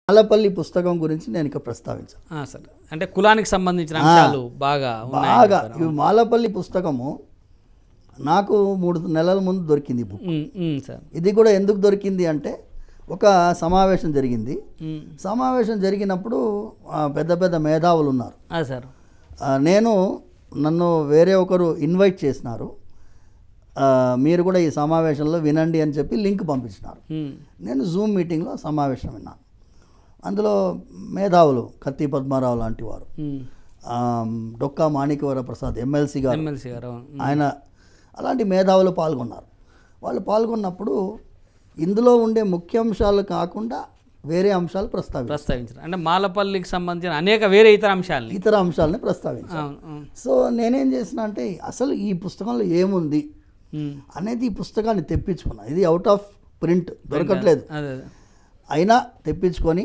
మాలపల్లి పుస్తకం గురించి నేను ఇక ప్రస్తావించాను సార్. అంటే కులానికి సంబంధించిన అంశాలు బాగా ఈ మాలపల్లి పుస్తకము నాకు 3 నెలల ముందు దొరికింది బుక్. ఇది కూడా ఎందుకు దొరికింది అంటే ఒక సమావేశం జరిగింది. సమావేశం జరిగినప్పుడు పెద్ద పెద్ద మేధావులు ఉన్నారు సార్. నన్ను వేరే ఒకరు ఇన్వైట్ చేసినారు, మీరు కూడా ఈ సమావేశంలో వినండి అని చెప్పి లింక్ పంపించినారు. నేను జూమ్ మీటింగ్లో సమావేశం విన్నాను. అందులో మేధావులు కత్తి పద్మారావు లాంటి వారు, డొక్కా మాణిక్యవర ప్రసాద్ ఎమ్మెల్సీ గారు, ఆయన అలాంటి మేధావులు పాల్గొన్నారు. వాళ్ళు పాల్గొన్నప్పుడు ఇందులో ఉండే ముఖ్యాంశాలు కాకుండా వేరే అంశాలు ప్రస్తావించారు. అంటే మాలపల్లికి సంబంధించిన అనేక వేరే ఇతర అంశాలని ప్రస్తావించారు. సో నేనేం చేసిన అంటే అసలు ఈ పుస్తకంలో ఏముంది అనేది ఈ పుస్తకాన్ని తెప్పించుకున్నా. ఇది అవుట్ ఆఫ్ ప్రింట్ దొరకట్లేదు, అయినా తెప్పించుకొని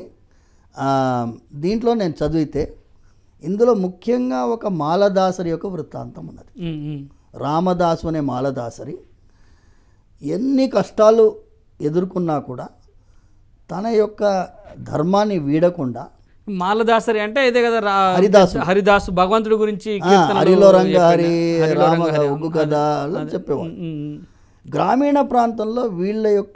దీంట్లో నేను చదివితే ఇందులో ముఖ్యంగా ఒక మాలదాసరి యొక్క వృత్తాంతం ఉన్నది. రామదాసు అనే మాలదాసరి ఎన్ని కష్టాలు ఎదుర్కొన్నా కూడా తన యొక్క ధర్మాన్ని వీడకుండా, మాలదాసరి అంటే ఇదే కదా హరిదాసు భగవంతుడి గురించి హరిలో రంగ హరి రామ ఉగ్గు కథ చెప్పేవాడు. గ్రామీణ ప్రాంతంలో వీళ్ళ యొక్క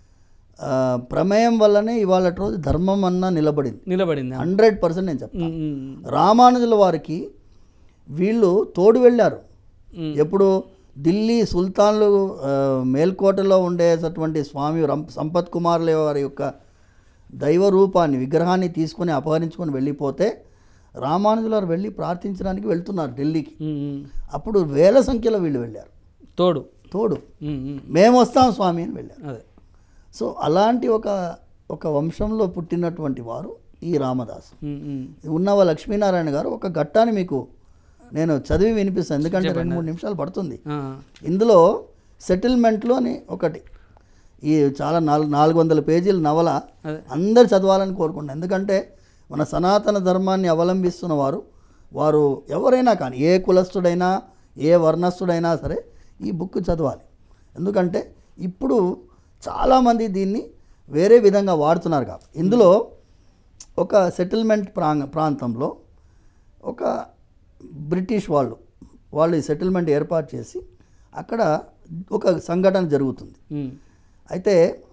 ప్రమేయం వల్లనే ఇవాళ రోజు ధర్మం అన్నా నిలబడింది 100%. నేను చెప్తాను, రామానుజుల వారికి వీళ్ళు తోడు వెళ్ళారు. ఎప్పుడు ఢిల్లీ సుల్తాన్లు మేల్కోటలో ఉండేటటువంటి స్వామి సంపత్ కుమార్ల వారి యొక్క దైవ రూపాన్ని విగ్రహాన్ని తీసుకొని అపహరించుకొని వెళ్ళిపోతే రామానుజుల వారు వెళ్ళి ప్రార్థించడానికి వెళ్తున్నారు ఢిల్లీకి. అప్పుడు వేల సంఖ్యలో వీళ్ళు వెళ్ళారు, తోడు మేము వస్తాం స్వామి అని వెళ్ళారు. సో అలాంటి ఒక వంశంలో పుట్టినటువంటి వారు ఈ రామదాసు. ఉన్నవ లక్ష్మీనారాయణ గారు ఒక ఘట్టాన్ని మీకు నేను చదివి వినిపిస్తాను, ఎందుకంటే 2-3 నిమిషాలు పడుతుంది. ఇందులో సెటిల్మెంట్లోని ఒకటి, ఈ చాలా 400 పేజీల నవల అందరు చదవాలని కోరుకుంటున్నాను. ఎందుకంటే మన సనాతన ధర్మాన్ని అవలంబిస్తున్న వారు ఎవరైనా కానీ, ఏ కులస్థుడైనా ఏ వర్ణస్థుడైనా సరే ఈ బుక్ చదవాలి. ఎందుకంటే ఇప్పుడు చాలామంది దీన్ని వేరే విధంగా వాడుతున్నారు. కాబట్టి ఇందులో ఒక సెటిల్మెంట్ ప్రాంతంలో ఒక బ్రిటిష్ వాళ్ళు ఈ సెటిల్మెంట్ ఏర్పాటు చేసి అక్కడ ఒక సంఘటన జరుగుతుంది. అయితే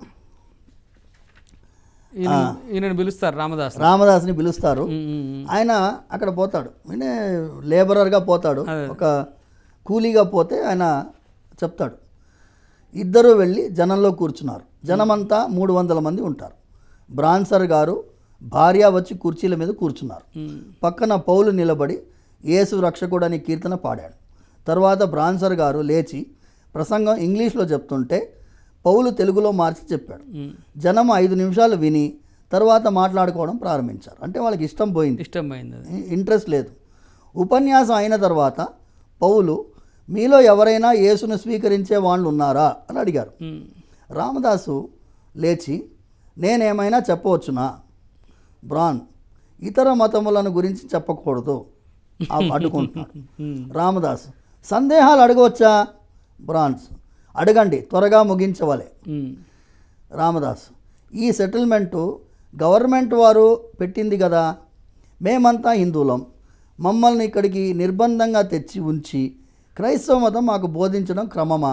రామదాస్ని పిలుస్తారు. ఆయన అక్కడ పోతాడు, లేబరర్గా పోతాడు, ఒక కూలీగా పోతే ఆయన చెప్తాడు. ఇద్దరు వెళ్ళి జనంలో కూర్చున్నారు. జనమంతా 300 మంది ఉంటారు. బ్రాన్సర్ గారు భార్య వచ్చి కుర్చీల మీద కూర్చున్నారు. పక్కన పౌలు నిలబడి యేసు రక్షకుడు అని కీర్తన పాడాడు. తర్వాత బ్రాన్సర్ గారు లేచి ప్రసంగం ఇంగ్లీష్లో చెప్తుంటే పౌలు తెలుగులో మార్చి చెప్పాడు. జనం 5 నిమిషాలు విని తర్వాత మాట్లాడుకోవడం ప్రారంభించారు. అంటే వాళ్ళకి ఇష్టం పోయింది, ఇంట్రెస్ట్ లేదు. ఉపన్యాసం అయిన తర్వాత పౌలు, మీలో ఎవరైనా యేసును స్వీకరించే వాళ్ళు ఉన్నారా అని అడిగారు. రామదాసు లేచి, నేనేమైనా చెప్పవచ్చునా? బ్రాన్, ఇతర మతములను గురించి చెప్పకూడదు అడ్డుకుంటున్నాడు. రామదాసు, సందేహాలు అడగవచ్చా? బ్రాన్స్, అడగండి, త్వరగా ముగించవలే. రామదాసు, ఈ సెటిల్మెంటు గవర్నమెంట్ వారు పెట్టింది కదా, మేమంతా హిందువులం, మమ్మల్ని ఇక్కడికి నిర్బంధంగా తెచ్చి ఉంచి క్రైస్తవ మతం మాకు బోధించడం క్రమమా?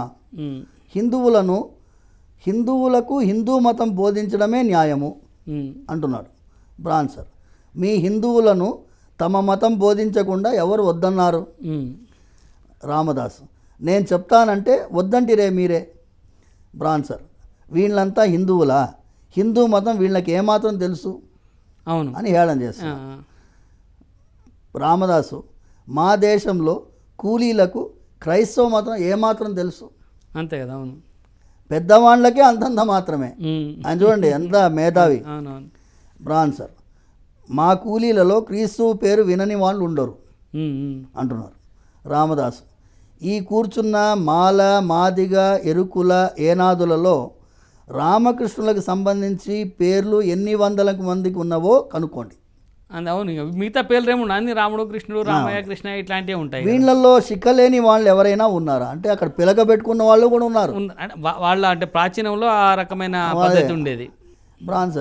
హిందువులకు హిందూ మతం బోధించడమే న్యాయము అంటున్నాడు బ్రాన్సర్. మీ హిందువులను తమ మతం బోధించకుండా ఎవరు వద్దన్నారు? రామదాసు, నేను చెప్తానంటే వద్దంటిరే మీరే. బ్రాన్సర్, వీళ్ళంతా హిందువులా? హిందూ మతం వీళ్ళకి ఏమాత్రం తెలుసు అని హేళన చేస్తారు. రామదాసు, మా దేశంలో కూలీలకు క్రైస్తవ మతం ఏమాత్రం తెలుసు? అంతే కదా, అవును, పెద్దవాళ్ళకే అంతంత మాత్రమే. అని చూడండి ఎంత మేధావి. బ్రాన్సర్, మా కూలీలలో క్రీస్తు పేరు వినని వాళ్ళు ఉండరు అంటున్నారు. రామదాసు, ఈ కూర్చున్న మాల, మాదిగ, ఎరుకుల, ఏనాదులలో రామకృష్ణులకు సంబంధించి పేర్లు ఎన్ని వందల మందికి ఉన్నవో కనుక్కోండి. అవును, మిగతా పేర్లు ఏముండవు, అన్ని రాముడు, కృష్ణుడు, రామయ్య, కృష్ణ ఇట్లాంటివి ఉంటాయి. వీళ్ళల్లో శిఖలేని వాళ్ళు ఎవరైనా ఉన్నారా అంటే అక్కడ పిలకబెట్టుకున్న వాళ్ళు కూడా ఉన్నారు. వాళ్ళ అంటే ప్రాచీనంలో ఆ రకమైన పద్ధతి ఉండేది. బ్రాన్సర్,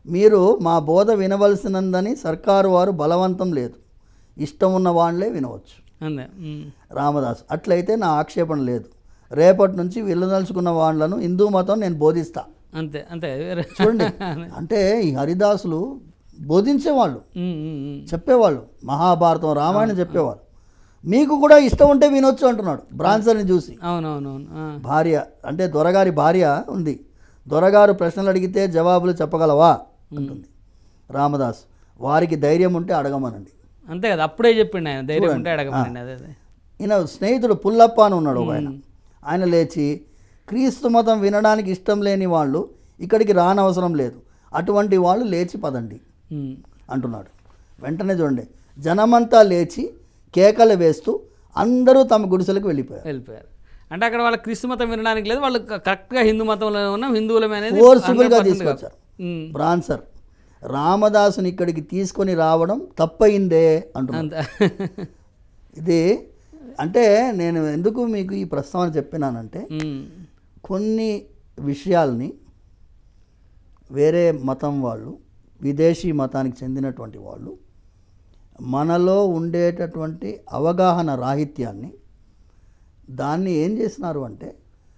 మీరు మా బోధ వినవలసినందని సర్కారు వారు బలవంతం లేదు, ఇష్టం ఉన్న వాళ్ళే వినవచ్చు. అంతే. రామదాస్ అట్లయితే నా ఆక్షేపణ లేదు, రేపటి నుంచి వెళ్ళదలుచుకున్న వాళ్ళను హిందూ మతం నేను బోధిస్తా. అంతే అంతే. చూడండి, అంటే ఈ హరిదాసులు బోధించేవాళ్ళు, చెప్పేవాళ్ళు, మహాభారతం రామాయణం చెప్పేవాళ్ళు. మీకు కూడా ఇష్టం ఉంటే వినొచ్చు అంటున్నాడు బ్రాన్సర్ని చూసి. అవునవునవును. భార్య అంటే దొరగారి భార్య ఉంది, దొరగారు ప్రశ్నలు అడిగితే జవాబులు చెప్పగలవా అంటుంది. రామదాస్ వారికి ధైర్యం ఉంటే అడగమనండి. అంతే కదా, అప్పుడే చెప్పిండు ఆయన, ధైర్యం ఉంటే అడగమనండి. అదే ఈయన స్నేహితుడు పుల్లప్ప అని ఉన్నాడు ఒక ఆయన లేచి, క్రీస్తు మతం వినడానికి ఇష్టం లేని వాళ్ళు ఇక్కడికి రానవసరం లేదు, అటువంటి వాళ్ళు లేచి పదండి అంటున్నాడు. వెంటనే చూడండి, జనమంతా లేచి కేకలు వేస్తూ అందరూ తమ గుడిసెలకు వెళ్ళిపోయారు. అంటే అక్కడ వాళ్ళ క్రీస్తు మతం వినడానికి లేదు, వాళ్ళు కరెక్ట్గా హిందూ మతంలో ఉన్నాం, హిందువులమే అనేది ఫోర్స్ఫుల్గా తీసుకొచ్చారు. బ్రాన్సర్ రామదాసుని ఇక్కడికి తీసుకొని రావడం తప్పయిందే అంటున్నాడు. ఇది అంటే నేను ఎందుకు మీకు ఈ ప్రస్తావన చెప్పినానంటే, కొన్ని విషయాల్ని వేరే మతం వాళ్ళు, విదేశీ మతానికి చెందినటువంటి వాళ్ళు మనలో ఉండేటటువంటి అవగాహన రాహిత్యాన్ని దాన్ని ఏం చేసినారు అంటే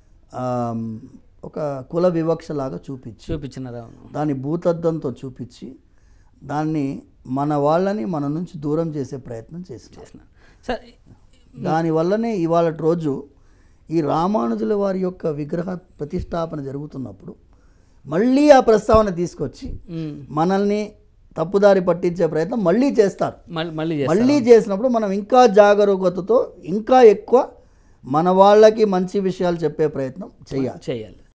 ఒక కుల వివక్షలాగా చూపించినారు. దాన్ని భూతద్దంతో చూపించి దాన్ని మన వాళ్ళని మన నుంచి దూరం చేసే ప్రయత్నం చేసినారు. దానివల్లనే ఇవాళ రోజు ఈ రామానుజుల వారి యొక్క విగ్రహ ప్రతిష్టాపన జరుగుతున్నప్పుడు మళ్ళీ ఆ ప్రస్తావన తీసుకొచ్చి మనల్ని తప్పుదారి పట్టించే ప్రయత్నం మళ్ళీ చేస్తారు. మళ్ళీ చేసినప్పుడు మనం ఇంకా జాగరూకతతో ఇంకా ఎక్కువ మన వాళ్ళకి మంచి విషయాలు చెప్పే ప్రయత్నం చేయాలి.